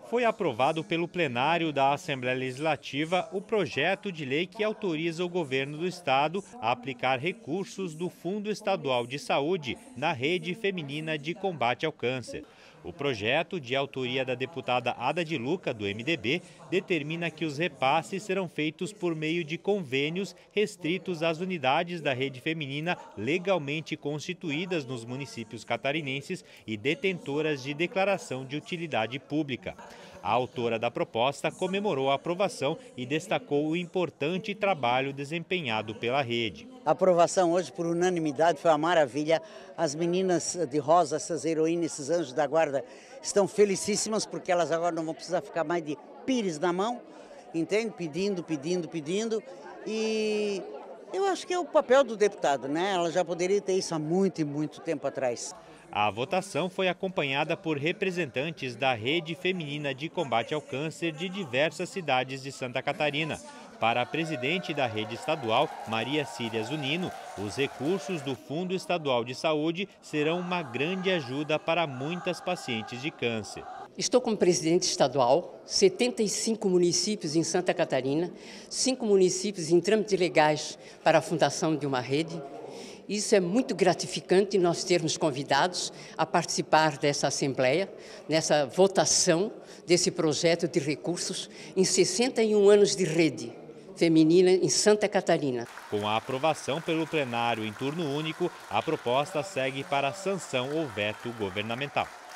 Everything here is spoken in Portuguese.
Foi aprovado pelo plenário da Assembleia Legislativa o projeto de lei que autoriza o governo do estado a aplicar recursos do Fundo Estadual de Saúde na rede feminina de combate ao câncer. O projeto, de autoria da deputada Ada de Luca, do MDB, determina que os repasses serão feitos por meio de convênios restritos às unidades da rede feminina legalmente constituídas nos municípios catarinenses e detentoras de declaração de utilidade pública. A autora da proposta comemorou a aprovação e destacou o importante trabalho desempenhado pela rede. A aprovação hoje por unanimidade foi uma maravilha. As meninas de rosa, essas heroínas, esses anjos da guarda, estão felicíssimas porque elas agora não vão precisar ficar mais de pires na mão, entende? Pedindo. E eu acho que é o papel do deputado, né? Ela já poderia ter isso há muito e muito tempo atrás. A votação foi acompanhada por representantes da Rede Feminina de Combate ao Câncer de diversas cidades de Santa Catarina. Para a presidente da rede estadual, Maria Cília Zunino, os recursos do Fundo Estadual de Saúde serão uma grande ajuda para muitas pacientes de câncer. Estou como presidente estadual, 75 municípios em Santa Catarina, 5 municípios em trâmites legais para a fundação de uma rede. Isso é muito gratificante nós termos convidados a participar dessa Assembleia, nessa votação desse projeto de recursos em 61 anos de rede feminina em Santa Catarina. Com a aprovação pelo plenário em turno único, a proposta segue para a sanção ou veto governamental.